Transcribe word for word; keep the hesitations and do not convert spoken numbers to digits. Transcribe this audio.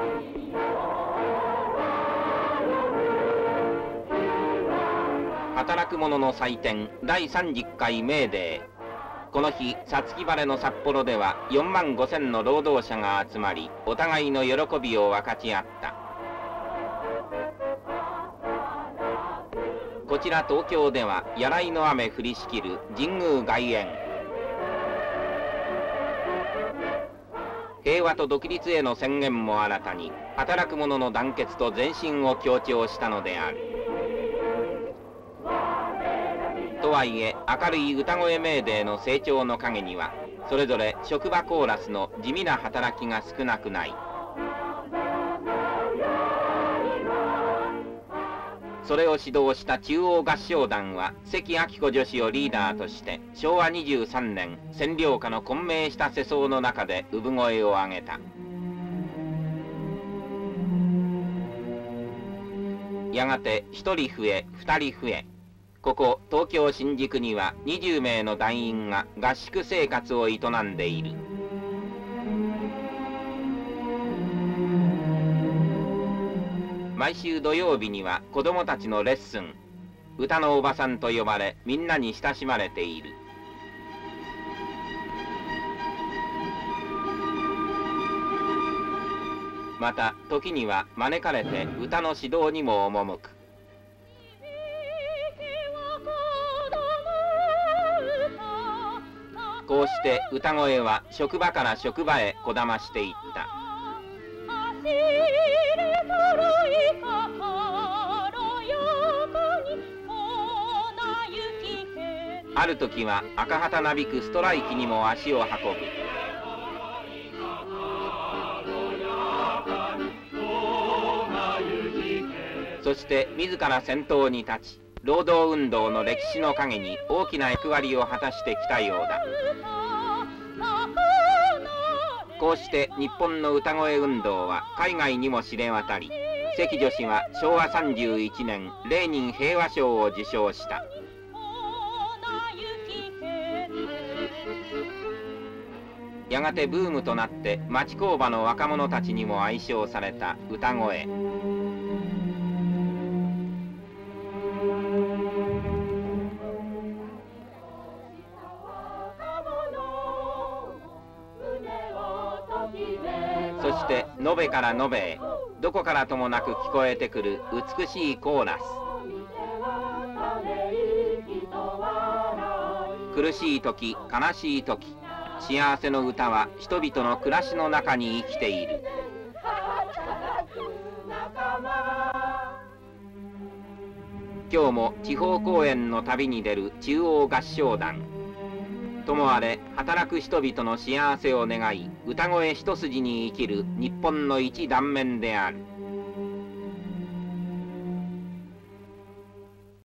働く者の祭典だいさんじゅっかいメーデー。この日、五月晴れの札幌ではよんまんごせんの労働者が集まり、お互いの喜びを分かち合った。こちら東京では柳井の雨降りしきる神宮外苑。平和と独立への宣言も新たに、働く者の団結と前進を強調したのである。とはいえ、明るい歌声メーデーの成長の陰には、それぞれ職場コーラスの地味な働きが少なくない。それを指導した中央合唱団は、関明子女子をリーダーとして、しょうわにじゅうさんねん、占領下の混迷した世相の中で産声を上げた。やがて一人増え、二人増え、ここ東京新宿にはにじゅうめいの団員が合宿生活を営んでいる。毎週土曜日には子供たちのレッスン、歌のおばさんと呼ばれ、みんなに親しまれている。また時には招かれて歌の指導にも赴く。こうして歌声は職場から職場へこだましていった。ある時は赤旗なびくストライキにも足を運ぶ。そして自ら先頭に立ち、労働運動の歴史の陰に大きな役割を果たしてきたようだ。こうして日本の歌声運動は海外にも知れ渡り、関女子はしょうわさんじゅういちねんレーニン平和賞を受賞した。やがてブームとなって町工場の若者たちにも愛称された歌声。そして延べから延べへ、どこからともなく聞こえてくる美しいコーラス。苦しい時、悲しい時、幸せの歌は人々の暮らしの中に生きている。今日も地方公演の旅に出る中央合唱団。ともあれ働く人々の幸せを願い、歌声一筋に生きる日本の一断面である。